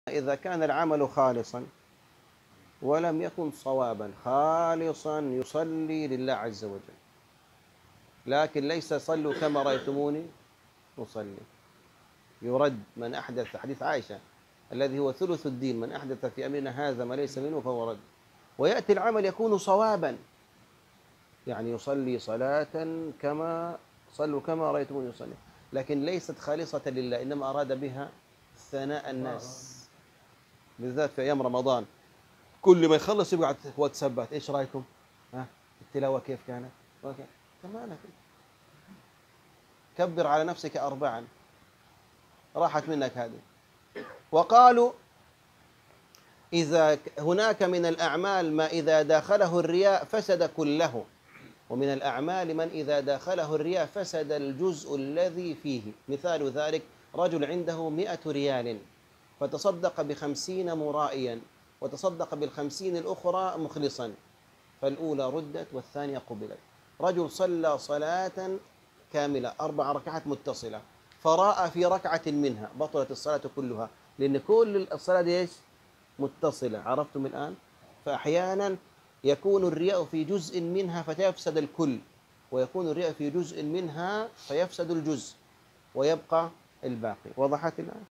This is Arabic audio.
إذا كان العمل خالصا ولم يكن صوابا، خالصا يصلي لله عز وجل، لكن ليس صلوا كما رأيتموني أصلي، يرد من أحدث، حديث عائشة الذي هو ثلث الدين، من أحدث في أمرنا هذا ما ليس منه فهو رد. ويأتي العمل يكون صوابا، يعني يصلي صلاة كما صلوا كما رأيتموني يصلي، لكن ليست خالصة لله، إنما أراد بها ثناء الناس، بالذات في أيام رمضان كل ما يخلص يقعد واتسابات، إيش رأيكم؟ ها التلاوة كيف كانت؟ أوكي تمام، كبر على نفسك 4 راحت منك هذه. وقالوا إذا هناك من الأعمال ما إذا داخله الرياء فسد كله، ومن الأعمال من إذا داخله الرياء فسد الجزء الذي فيه. مثال ذلك رجل عنده 100 ريال فتصدق ب50 مرائيا، وتصدق بال50 الأخرى مخلصا، فالأولى ردت والثانية قبلت. رجل صلى صلاة كاملة 4 ركعات متصلة، فراء في ركعة منها، بطلت الصلاة كلها، لأن كل الصلاة دي إيش؟ متصلة. عرفتم الآن؟ فأحيانا يكون الرياء في جزء منها فيفسد الكل، ويكون الرياء في جزء منها فيفسد الجزء ويبقى الباقي. وضحت الآن؟